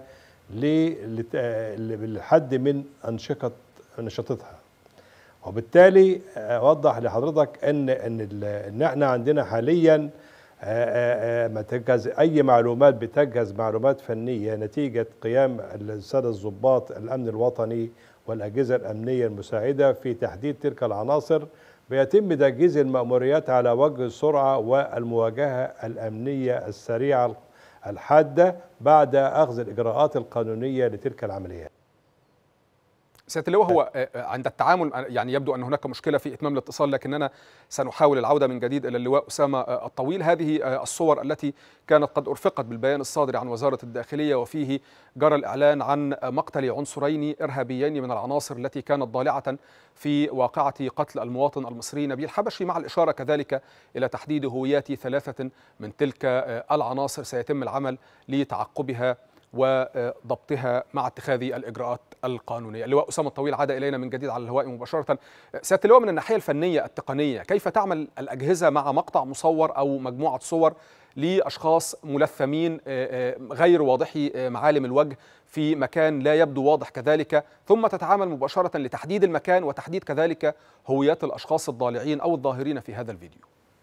للحد من أنشطة نشاطها. وبالتالي أوضح لحضرتك أن أن إن إحنا عندنا حاليا ما تجهز أي معلومات بتجهز معلومات فنية نتيجة قيام السادة الضباط الأمن الوطني والأجهزة الأمنية المساعدة في تحديد تلك العناصر، بيتم تجهيز المأموريات على وجه السرعة والمواجهة الأمنية السريعة الحادة بعد أخذ الإجراءات القانونية لتلك العمليات. سيادة اللواء، هو عند التعامل يعني يبدو أن هناك مشكلة في إتمام الاتصال، لكننا سنحاول العودة من جديد إلى اللواء أسامة الطويل. هذه الصور التي كانت قد أرفقت بالبيان الصادر عن وزارة الداخلية، وفيه جرى الإعلان عن مقتل عنصرين إرهابيين من العناصر التي كانت ضالعة في واقعة قتل المواطن المصري نبيل حبشي، مع الإشارة كذلك إلى تحديد هويات ثلاثة من تلك العناصر سيتم العمل لتعقبها وضبطها مع اتخاذ الإجراءات القانونية. اللواء أسامة الطويل عاد إلينا من جديد على الهواء مباشرة. سيادة اللواء، من الناحية الفنية التقنية كيف تعمل الأجهزة مع مقطع مصور أو مجموعة صور لأشخاص ملثمين غير واضحي معالم الوجه في مكان لا يبدو واضح كذلك، ثم تتعامل مباشرة لتحديد المكان وتحديد كذلك هويات الأشخاص الضالعين أو الظاهرين في هذا الفيديو؟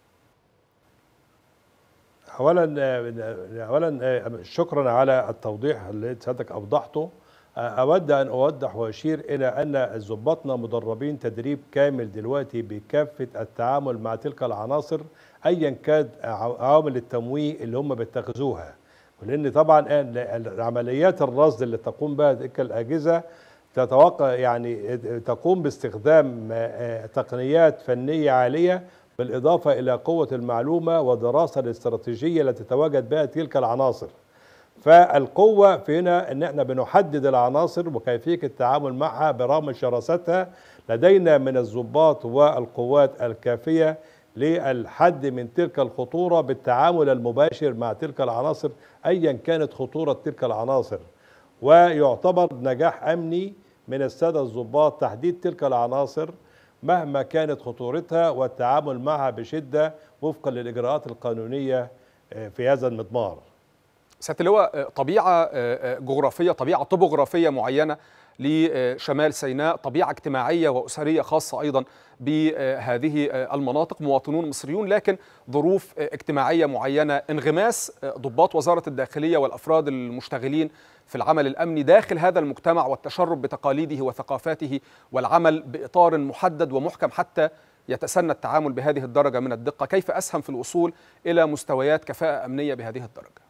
اولا اولا شكرا على التوضيح اللي سيادتك اوضحته. اود ان اوضح واشير الى ان ضباطنا مدربين تدريب كامل دلوقتي بكافه التعامل مع تلك العناصر ايا كان عوامل التمويه اللي هم بيتخذوها، ولان طبعا عمليات الرصد اللي تقوم بها تلك الاجهزه تتوقع يعني تقوم باستخدام تقنيات فنيه عاليه، بالإضافة إلى قوة المعلومة ودراسة الاستراتيجية التي تتواجد بها تلك العناصر. فالقوة في هنا أن احنا بنحدد العناصر وكيفية التعامل معها برغم شراستها. لدينا من الضباط والقوات الكافية للحد من تلك الخطورة بالتعامل المباشر مع تلك العناصر أيا كانت خطورة تلك العناصر، ويعتبر نجاح أمني من السادة الضباط تحديد تلك العناصر مهما كانت خطورتها والتعامل معها بشدة وفقا للإجراءات القانونية في هذا المضمار. سيادة اللواء، طبيعة جغرافية، طبيعة طبوغرافية معينة لشمال سيناء، طبيعة اجتماعية وأسرية خاصة أيضا بهذه المناطق، مواطنون مصريون، لكن ظروف اجتماعية معينة، انغماس ضباط وزارة الداخلية والأفراد المشتغلين في العمل الأمني داخل هذا المجتمع والتشرب بتقاليده وثقافاته والعمل بإطار محدد ومحكم حتى يتسنى التعامل بهذه الدرجة من الدقة. كيف أسهم في الوصول إلى مستويات كفاءة أمنية بهذه الدرجة؟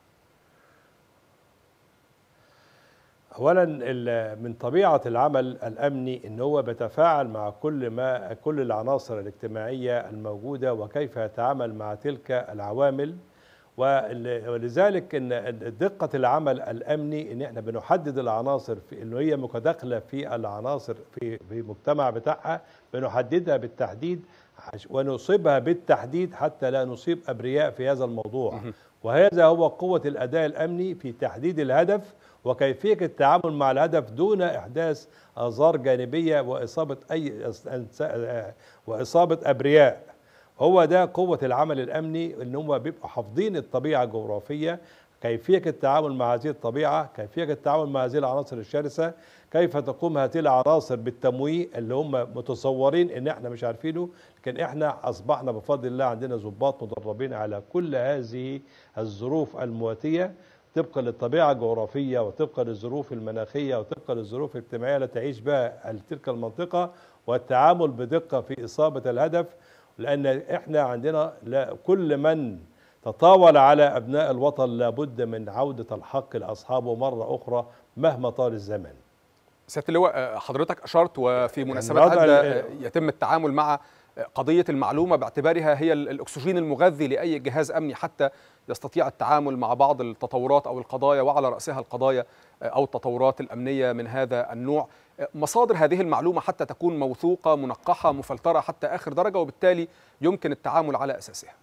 اولا من طبيعه العمل الامني ان هو بيتفاعل مع كل ما كل العناصر الاجتماعيه الموجوده وكيف يتعامل مع تلك العوامل، ولذلك ان دقه العمل الامني ان احنا بنحدد العناصر في اللي هي متداخله في العناصر في في المجتمع بتاعها، بنحددها بالتحديد ونصيبها بالتحديد حتى لا نصيب ابرياء في هذا الموضوع. وهذا هو قوه الاداء الامني في تحديد الهدف وكيفية التعامل مع الهدف دون إحداث آثار جانبية وإصابة أي وإصابة أبرياء. هو ده قوة العمل الأمني، إن هم بيبقوا حافظين الطبيعة الجغرافية، كيفية التعامل مع هذه الطبيعة، كيفية التعامل مع هذه العناصر الشرسة، كيف تقوم هذه العناصر بالتمويه اللي هم متصورين إن إحنا مش عارفينه، لكن إحنا أصبحنا بفضل الله عندنا ضباط مدربين على كل هذه الظروف المواتية طبقا للطبيعة الجغرافية وطبقا للظروف المناخية وطبقا للظروف الاجتماعية التي تعيش بها تلك المنطقة، والتعامل بدقة في إصابة الهدف. لأن إحنا عندنا كل من تطاول على أبناء الوطن لابد من عودة الحق لأصحابه مرة أخرى مهما طال الزمن. سيادة اللواء، حضرتك أشرت وفي مناسبات عدة يتم التعامل مع قضية المعلومة باعتبارها هي الأكسجين المغذي لأي جهاز أمني حتى يستطيع التعامل مع بعض التطورات أو القضايا، وعلى رأسها القضايا أو التطورات الأمنية من هذا النوع. مصادر هذه المعلومة حتى تكون موثوقة منقحة مفلترة حتى آخر درجة، وبالتالي يمكن التعامل على أساسها.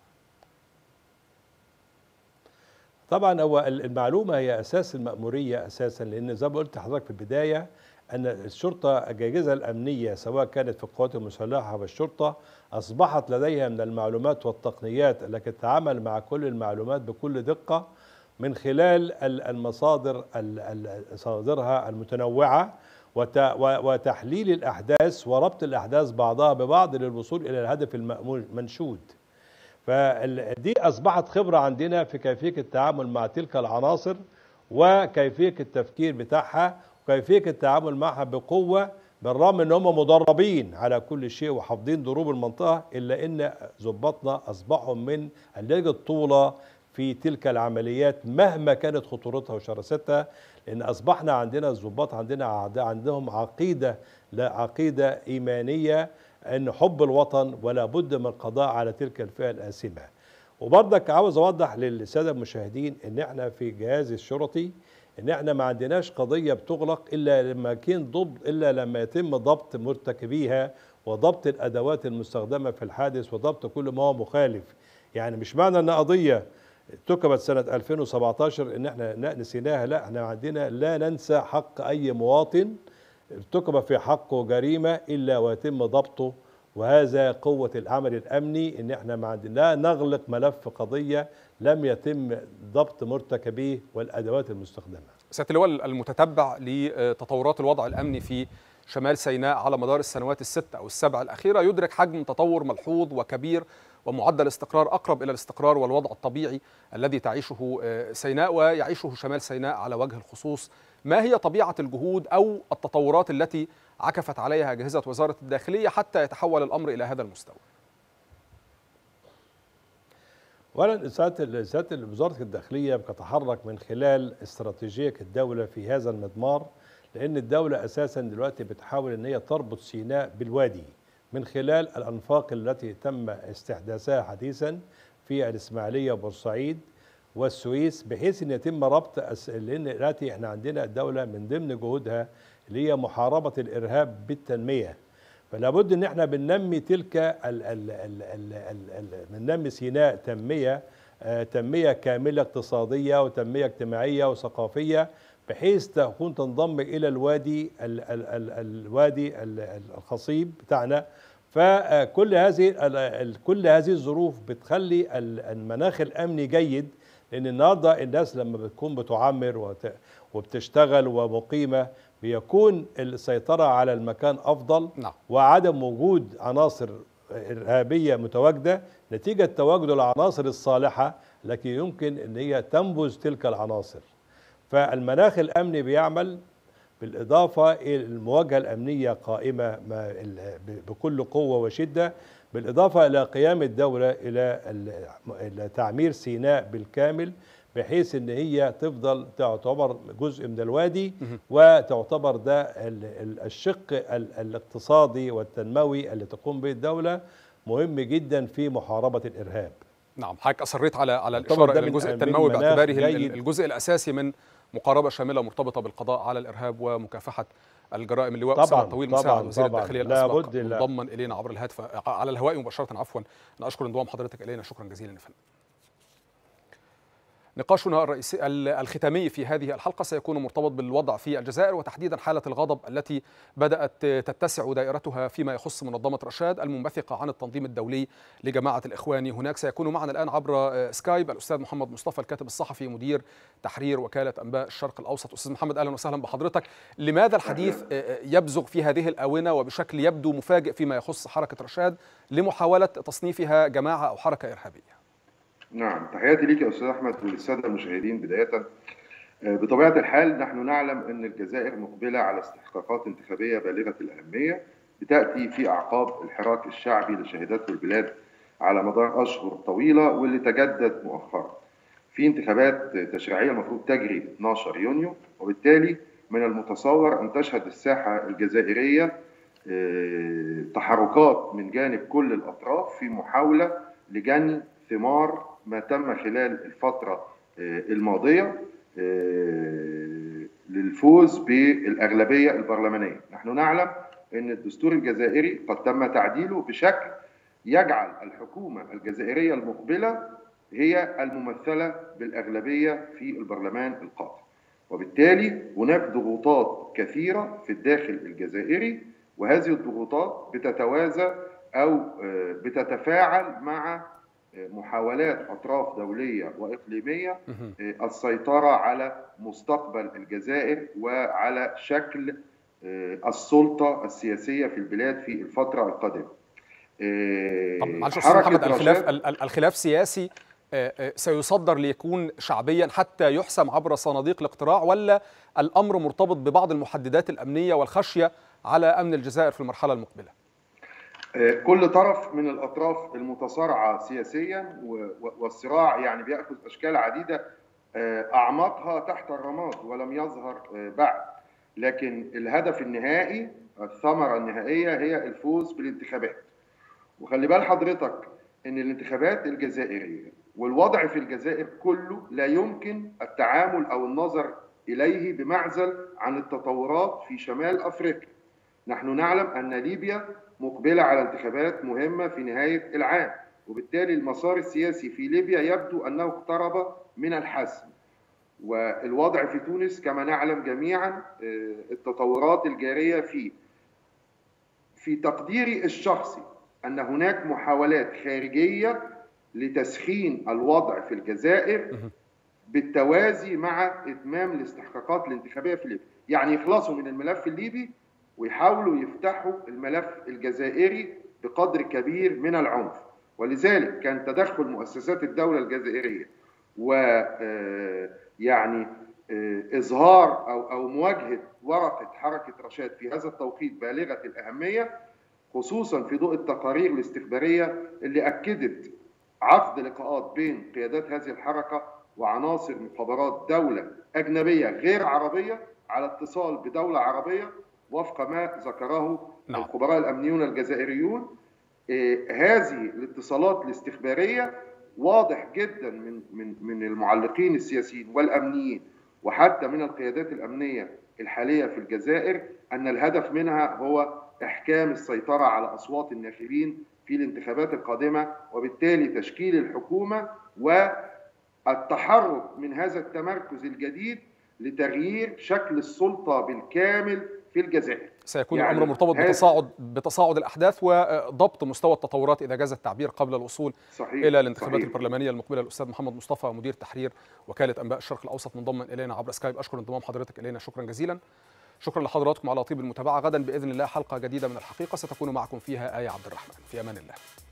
طبعا هو المعلومة هي أساس المأمورية أساسا، لأن زي ما قلت لحضرتك في البداية أن الشرطة الأجهزة الأمنية سواء كانت في القوات المسلحة والشرطة أصبحت لديها من المعلومات والتقنيات التي تتعامل مع كل المعلومات بكل دقة من خلال المصادر مصادرها المتنوعة وتحليل الأحداث وربط الأحداث بعضها ببعض للوصول إلى الهدف المنشود. فدي أصبحت خبرة عندنا في كيفية التعامل مع تلك العناصر وكيفية التفكير بتاعها وكيفية التعامل معها بقوة، بالرغم ان هم مدربين على كل شيء وحافظين ضروب المنطقة، إلا ان ضباطنا أصبحوا من اللجنة الطولة في تلك العمليات مهما كانت خطورتها وشراستها، لأن أصبحنا عندنا الضباط عندنا عندهم عقيدة لا عقيدة إيمانية أن حب الوطن ولا بد من القضاء على تلك الفئة الآثمة. وبرضك عاوز أوضح للسادة المشاهدين أن احنا في الجهاز الشرطي ان احنا ما عندناش قضية بتغلق الا لما كان ضبط الا لما يتم ضبط مرتكبيها وضبط الادوات المستخدمة في الحادث وضبط كل ما هو مخالف. يعني مش معنى ان قضية ارتكبت سنة ألفين وسبعتاشر ان احنا نسيناها، لا، احنا عندنا لا ننسى حق اي مواطن ارتكب في حقه جريمة الا ويتم ضبطه، وهذا قوة العمل الامني، ان احنا ما عندنا لا نغلق ملف قضية لم يتم ضبط مرتكبيه والادوات المستخدمه. سياده اللواء، المتتبع لتطورات الوضع الامني في شمال سيناء على مدار السنوات الست او السبع الاخيره يدرك حجم تطور ملحوظ وكبير ومعدل استقرار اقرب الى الاستقرار والوضع الطبيعي الذي تعيشه سيناء ويعيشه شمال سيناء على وجه الخصوص. ما هي طبيعه الجهود او التطورات التي عكفت عليها اجهزه وزاره الداخليه حتى يتحول الامر الى هذا المستوى؟ اولا سياده وزاره الداخليه بتتحرك من خلال استراتيجيه الدوله في هذا المضمار، لان الدوله اساسا دلوقتي بتحاول ان هي تربط سيناء بالوادي من خلال الانفاق التي تم استحداثها حديثا في الاسماعيليه وبورسعيد والسويس، بحيث ان يتم ربط أس... لان دلوقتي احنا عندنا الدوله من ضمن جهودها اللي هي محاربه الارهاب بالتنميه، فلا بد ان احنا بننمي تلك ال ال ال ال ال ال بننمي سيناء تنميه آه تنميه كامله اقتصاديه وتنميه اجتماعيه وثقافيه، بحيث تكون تنضم الى الوادي ال ال ال الوادي ال الخصيب بتاعنا. فكل هذه كل هذه الظروف بتخلي المناخ الامني جيد، لان النهارده الناس لما بتكون بتعمر وبتشتغل ومقيمه بيكون السيطرة على المكان أفضل. نعم. وعدم وجود عناصر إرهابية متواجدة نتيجة تواجد العناصر الصالحة التي يمكن أن هي تنبذ تلك العناصر. فالمناخ الأمني بيعمل، بالإضافة إلى المواجهة الأمنية قائمة بكل قوة وشدة، بالإضافة إلى قيام الدولة إلى تعمير سيناء بالكامل، بحيث ان هي تفضل تعتبر جزء من الوادي وتعتبر ده الشق الاقتصادي والتنموي اللي تقوم به الدولة مهم جدا في محاربة الإرهاب. نعم، حضرتك أصريت على على الإشارة إلى الجزء التنموي باعتباره الجزء الأساسي من مقاربة شاملة مرتبطة بالقضاء على الإرهاب ومكافحة الجرائم. اللواء أسامة الطويل مساعد وزير الداخلية الأسبق منضما إلينا عبر الهاتف على الهواء مباشرة. عفوا، أنا أشكر انضمام حضرتك إلينا، شكرا جزيلا يا فندم. نقاشنا الرئيسي الختامي في هذه الحلقة سيكون مرتبط بالوضع في الجزائر، وتحديدا حالة الغضب التي بدأت تتسع دائرتها فيما يخص منظمة رشاد المنبثقة عن التنظيم الدولي لجماعة الإخوان هناك. سيكون معنا الآن عبر سكايب الأستاذ محمد مصطفى الكاتب الصحفي مدير تحرير وكالة أنباء الشرق الأوسط. أستاذ محمد، أهلا وسهلا بحضرتك. لماذا الحديث يبزغ في هذه الآونة وبشكل يبدو مفاجئ فيما يخص حركة رشاد لمحاولة تصنيفها جماعة أو حركة إرهابية؟ نعم، تحياتي ليك يا أستاذ أحمد وللسادة المشاهدين. بداية، بطبيعة الحال نحن نعلم أن الجزائر مقبلة على استحقاقات انتخابية بالغة الأهمية بتأتي في أعقاب الحراك الشعبي اللي شهدته البلاد على مدار أشهر طويلة واللي تجدد مؤخرا في انتخابات تشريعية المفروض تجري اثناشر يونيو، وبالتالي من المتصور أن تشهد الساحة الجزائرية تحركات من جانب كل الأطراف في محاولة لجني ثمار ما تم خلال الفترة الماضية للفوز بالأغلبية البرلمانية. نحن نعلم أن الدستور الجزائري قد تم تعديله بشكل يجعل الحكومة الجزائرية المقبلة هي الممثلة بالأغلبية في البرلمان القادم، وبالتالي هناك ضغوطات كثيرة في الداخل الجزائري، وهذه الضغوطات بتتوازى أو بتتفاعل مع محاولات أطراف دولية وإقليمية السيطرة على مستقبل الجزائر وعلى شكل السلطة السياسية في البلاد في الفترة القادمة. طب معلش أستاذ محمد، الخلاف الخلاف سياسي سيصدر ليكون شعبيا حتى يحسم عبر صناديق الاقتراع، ولا الأمر مرتبط ببعض المحددات الأمنية والخشية على أمن الجزائر في المرحلة المقبلة؟ كل طرف من الأطراف المتصارعة سياسيا، والصراع يعني بيأخذ أشكال عديدة أعماقها تحت الرماد ولم يظهر بعد، لكن الهدف النهائي، الثمرة النهائية هي الفوز بالانتخابات. وخلي بال حضرتك إن الانتخابات الجزائرية والوضع في الجزائر كله لا يمكن التعامل أو النظر إليه بمعزل عن التطورات في شمال أفريقيا. نحن نعلم أن ليبيا مقبلة على انتخابات مهمة في نهاية العام، وبالتالي المسار السياسي في ليبيا يبدو أنه اقترب من الحسم. والوضع في تونس كما نعلم جميعا التطورات الجارية فيه. في تقديري الشخصي أن هناك محاولات خارجية لتسخين الوضع في الجزائر بالتوازي مع إتمام الاستحقاقات الانتخابية في ليبيا، يعني يخلصوا من الملف الليبي ويحاولوا يفتحوا الملف الجزائري بقدر كبير من العنف. ولذلك كان تدخل مؤسسات الدولة الجزائرية و يعني إظهار أو أو مواجهة ورقة حركة رشاد في هذا التوقيت بالغة الأهمية، خصوصا في ضوء التقارير الاستخبارية اللي أكدت عقد لقاءات بين قيادات هذه الحركة وعناصر مخابرات دولة أجنبية غير عربية على اتصال بدولة عربية وفق ما ذكره نعم. الخبراء الأمنيون الجزائريون. إيه هذه الاتصالات الاستخبارية واضح جدا من من من المعلقين السياسيين والأمنيين وحتى من القيادات الأمنية الحالية في الجزائر أن الهدف منها هو إحكام السيطرة على أصوات الناخبين في الانتخابات القادمة، وبالتالي تشكيل الحكومة والتحرك من هذا التمركز الجديد لتغيير شكل السلطة بالكامل في الجزائر. سيكون يعني الأمر مرتبط بتصاعد بتصاعد الأحداث وضبط مستوى التطورات إذا جاز التعبير قبل الوصول صحيح إلى الانتخابات صحيح. البرلمانية المقبلة. الأستاذ محمد مصطفى مدير تحرير وكالة أنباء الشرق الأوسط منضما إلينا عبر سكايب. أشكر انضمام حضرتك إلينا، شكرا جزيلا. شكرا لحضراتكم على طيب المتابعة. غدا بإذن الله حلقة جديدة من الحقيقة ستكون معكم فيها آية عبد الرحمن. في أمان الله.